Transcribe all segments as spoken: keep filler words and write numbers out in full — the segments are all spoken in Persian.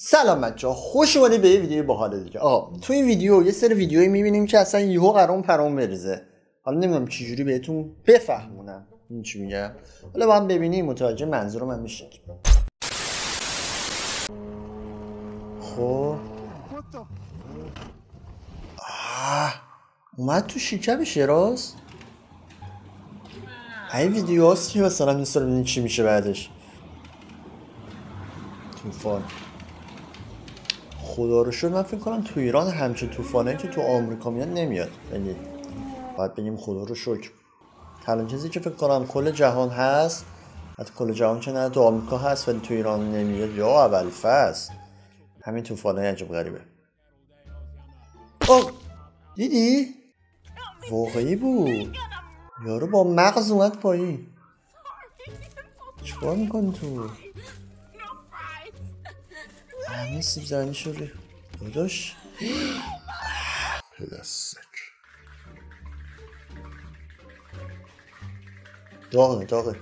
سلام بچه‌ها، خوش اومدید به یه ویدیو باحال دیگه. آقا تو این ویدیو یه سری ویدیوهایی می‌بینیم که اصلا یهو قرار پرام بریزه. حالا نمیدونم چه جوری بهتون بفهمونم این چی میگم. حالا با هم ببینیم متوجه منظورم هم میشید. خب آه اومد تو شکم شراز. این ویدیو هاست که مثلا دوست دارم ببینید چی میشه بعدش. طوفان خدا رو شد من فکر کنم تو ایران همچین طوفانه که تو آمریکا میاد نمیاد، یعنی باید بگیم خدا رو شکر. تنها چیزی که فکر کنم کل جهان هست، حتی کل جهان که نه تو آمریکا هست ولی تو ایران نمیاد، یا اول فصل همین طوفانه عجب غریبه. اوه دیدی؟ واقعی بود، یارو با مغز اومد پایین. چیکار میکنی تو؟ همین سیب زمینی شو ریخت داداش. پدستک داغه داغه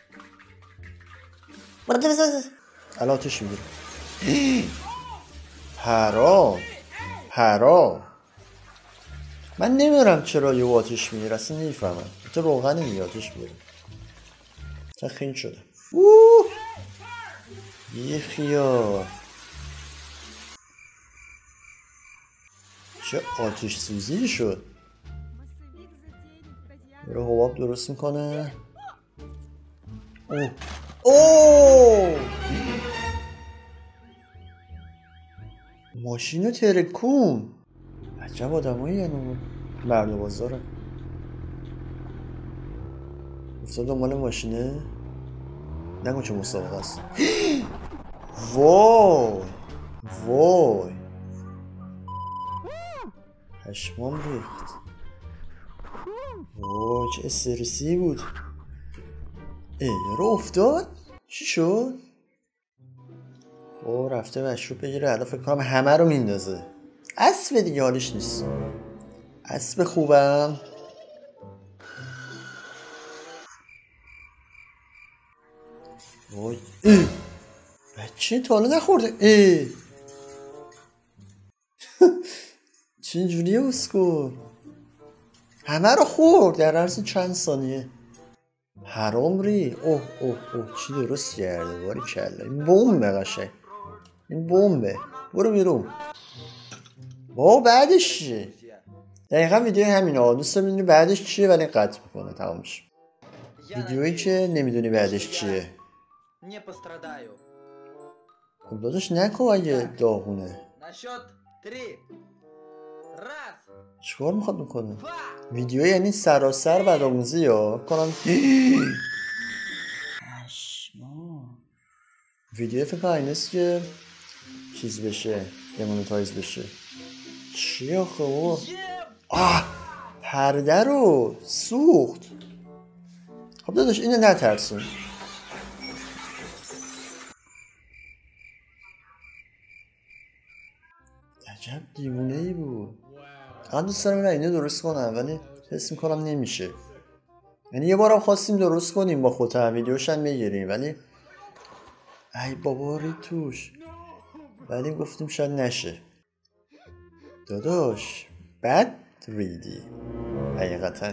الان آتش میگیره. حرام حرام. من نمیدونم چرا یه آتش میگیره، اصلا نمیفهمم. تو روغن نمیگه آتش میگیره. تا خیلی شده اوه یه خیار. چه آتش سوزی شد. میره حباب درست میکنه. اوه اوه ماشین ترکون. عجب آدم هایی هنو مرد بازاره. افتاد دنبال ماشینه. نگو چه مسابقه است. وای وای پشمام ریخت. وای چه استرسی بود. ای رو افتاد؟ چی شد؟ او رفته مشروب بگیره. الان فکر کنم همه رو میندازه. اسب دیگه حالش نیست. اسب خوبم. وای ای بچه تا حالا نخورده. ای چه جوریه اسکو؟ همه رو خورد در عرض چند ثانیه. حرام ری. اوه اوه اوه چی درست کرده. باری کلا این بمبه قشنگ. این بمبه. برو بیرون. بابا بعدش چیه؟ دقیقا ویدیو همینه ها. دوست میدونی بعدش چیه ولی قطع میکنه تمام میشه. ویدیویی که نمیدونی بعدش چیه. خب داداش نکن اگه داغونه. چیکار میخواد بکنه؟ ویدیو یعنی سراسر بدآموزی ها کنم. ویدیو فکر کنم اینست که چیز بشه دمونتایز بشه. چی آخه بابا؟ آه پرده رو سوخت. خب داداش اینو نترسون. عجب دیوونه ای بود. من دوست دارم اینو درست کنم ولی حس میکنم نمیشه. یعنی یه بارم خواستیم درست کنیم با خودم ویدیوش هم میگیریم ولی ای بابا ری توش، ولی گفتیم شاید نشه. داداش بد ریدی حقیقتا.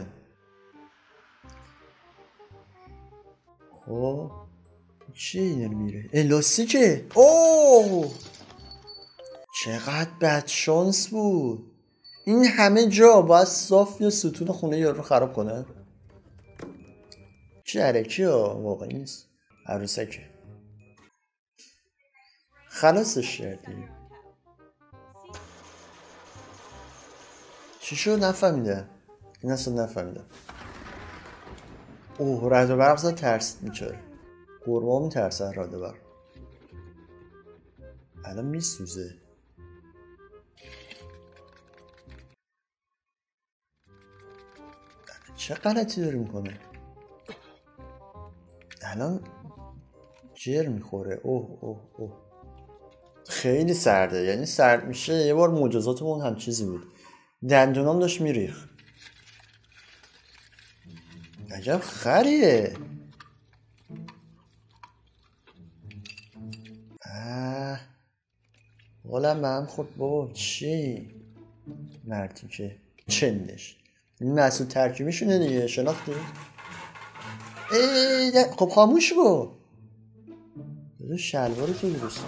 خب چیه این رو میره؟ الاستیکه. اوه چقدر بد شانس بود. این همه جا باید صاف یا ستون خونه یارو رو خراب کنه. چه عرکی ها واقعی نیست. عروسکه خلاصش کردی. چی شد نفهمیدم. این اصلا نفهمیدم. اوه رد و برق زد ترسید میچاره. گرما میترسن رد و برق. الان میسوزه. چه غلطی داری میکنه؟ الان جر میخوره. اوه اوه اوه خیلی سرده. یعنی سرد میشه. یه بار معجزاتمون هم چیزی بود. دندونام داشت میریخ. عجب خریه. آه حالا من خود بابا چی؟ مردی که چندش این محصول ترکیبشونه دیگه شناختی؟ ای خب خاموش کن بذار شلوار تو درست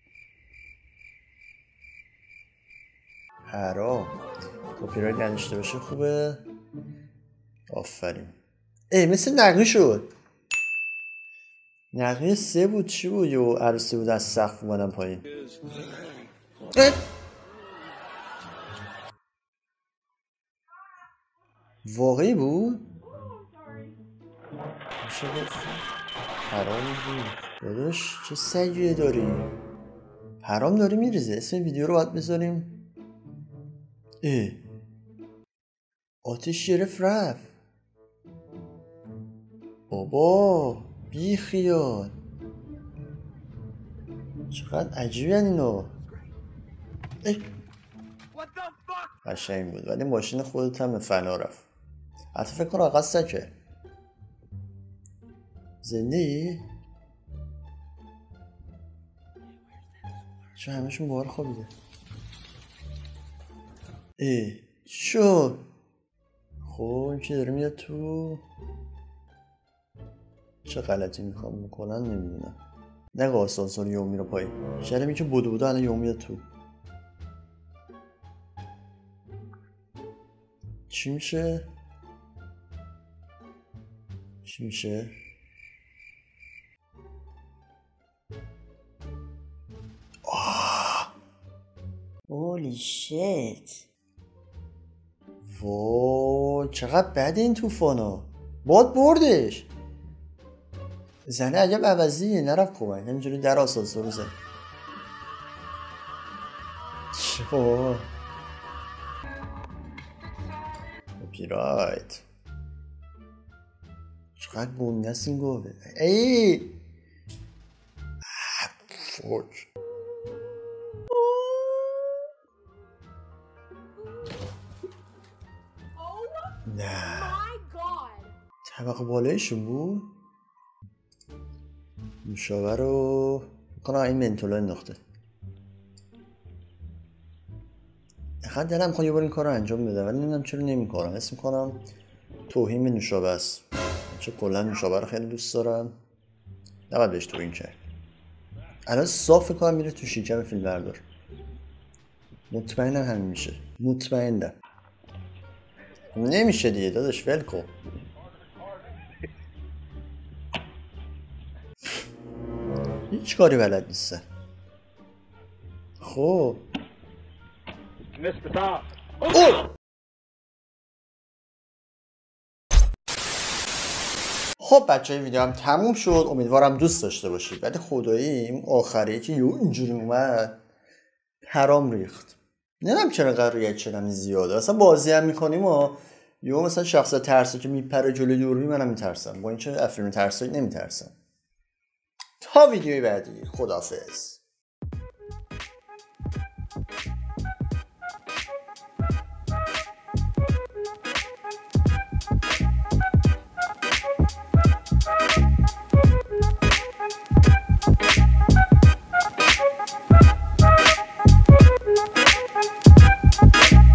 حرام کپی رایت نداشته باشه خوبه. آفرین. ای مثل نقلی شد. نقلی سه بود چی بود یو عروسی بود از سقف اومدن پایین. واقعی بود؟ میشه گفت حرام بود. داداش چه سگیه داری؟ حرام داری میریزه. اسم ویدیو رو باید بذاریم. اه آتش گرفت رفت. بابا بی خیال. چقدر عجیبه اینو. قشنگ بود ولی ماشین خودت هم به فنا رفت. حتی فکر کنم آقا سکه زنده ای؟ چون همشون بار خوابیده. ای شو خب این که داره میاد تو. چه غلطی میخوام میکنن نمیدونم. نگه آسانسور یوم میره پایین. شاید این که بودو بودو الان یوم میاد تو. چی میشه؟ چی میشه؟ هولی شیت. وای چقدر بده این توفانا. باد بردش. زنه عجب عوضیه نرفت خوبه همینجوری در آسانسور رو زن. چه کپی رایت. چقدر گنده است این گوه. ای فوک. نه طبقه بالایشون بود. نوشابه رو کنم این منتولا انداخته. اخواد دلم میخواد یه بار این کار رو انجام بده ولی نمیدونم چرا نمیکنم. اسم میکنم توهین به نوشابه است. چه کلا نوشابه رو خیلی دوست دارم. نباید بهش توهین کرد. الان صاف کنم میره تو شکم فیلم بردار. مطمئنم همین میشه. مطمئنم نمیشه دیگه داداش ول کن. هیچ کاری بلد نیستن. خب خب بچه های ویدیو هم تموم شد. امیدوارم دوست داشته باشید. ولی خدایی این آخریه که یو اینجوری اومد حرام ریخت. نمیدونم چرا قرار شدم زیاده. اصلا بازی هم میکنیم و یو مثلا شخص ترسه که میپره جلوی دوربین منم میترسم. با این چه افلام ترسایی نمیترسم. تا ویدیوی بعدی خداحافظ.